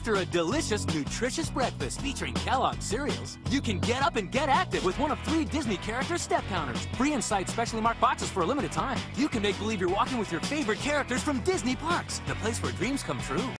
After a delicious, nutritious breakfast featuring Kellogg's cereals, you can get up and get active with one of 3 Disney character step counters. Free inside specially marked boxes for a limited time. You can make believe you're walking with your favorite characters from Disney parks, the place where dreams come true.